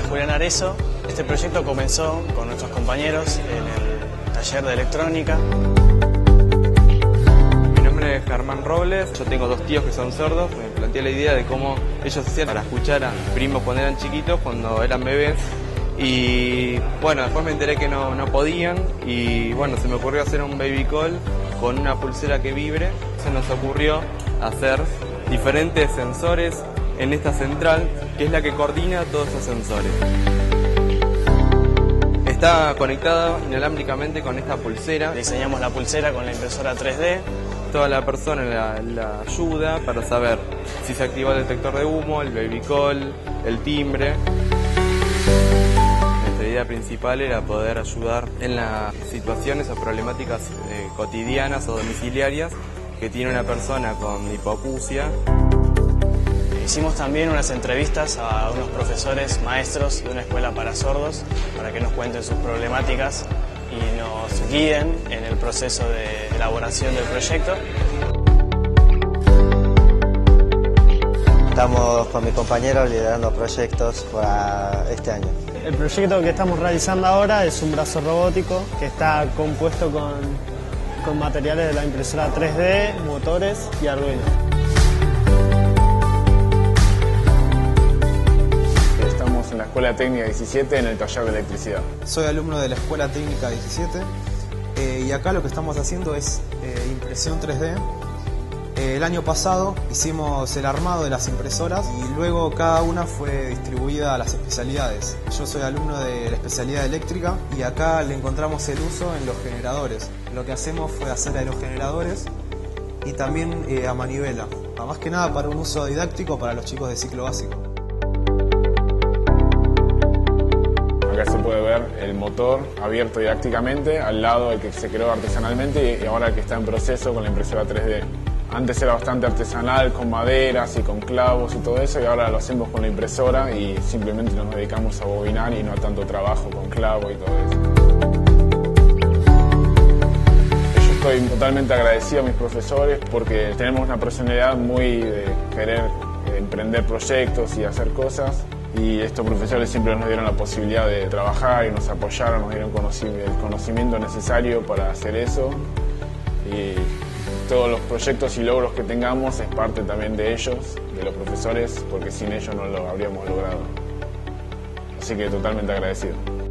Julián Arezo. Este proyecto comenzó con nuestros compañeros en el taller de electrónica. Mi nombre es Germán Robles, yo tengo dos tíos que son sordos. Me planteé la idea de cómo ellos hacían para escuchar a mis primos cuando eran chiquitos, cuando eran bebés. Y bueno, después me enteré que no podían y bueno, se me ocurrió hacer un baby call con una pulsera que vibre. Se nos ocurrió hacer diferentes sensores en esta central, que es la que coordina todos esos sensores. Está conectada inalámbricamente con esta pulsera. Diseñamos la pulsera con la impresora 3D. Toda la persona la ayuda para saber si se activa el detector de humo, el baby call, el timbre. Nuestra idea principal era poder ayudar en las situaciones o problemáticas cotidianas o domiciliarias que tiene una persona con hipoacusia. Hicimos también unas entrevistas a unos profesores maestros de una escuela para sordos para que nos cuenten sus problemáticas y nos guíen en el proceso de elaboración del proyecto. Estamos con mis compañeros liderando proyectos para este año. El proyecto que estamos realizando ahora es un brazo robótico que está compuesto con materiales de la impresora 3D, motores y Arduino. Estamos en la Escuela Técnica 17 en el taller de electricidad. Soy alumno de la Escuela Técnica 17 y acá lo que estamos haciendo es impresión 3D. El año pasado hicimos el armado de las impresoras y luego cada una fue distribuida a las especialidades. Yo soy alumno de la especialidad eléctrica y acá le encontramos el uso en los generadores. Lo que hacemos fue hacer aerogeneradores y también a manivela, más que nada para un uso didáctico para los chicos de ciclo básico. Acá se puede ver el motor abierto didácticamente, al lado el que se creó artesanalmente y ahora el que está en proceso con la impresora 3D. Antes era bastante artesanal, con maderas y con clavos y todo eso, y ahora lo hacemos con la impresora y simplemente nos dedicamos a bobinar y no a tanto trabajo con clavo y todo eso. Yo estoy totalmente agradecido a mis profesores porque tenemos una personalidad muy de querer emprender proyectos y hacer cosas, y estos profesores siempre nos dieron la posibilidad de trabajar y nos apoyaron, nos dieron el conocimiento necesario para hacer eso. Y todos los proyectos y logros que tengamos es parte también de ellos, de los profesores, porque sin ellos no lo habríamos logrado. Así que totalmente agradecido.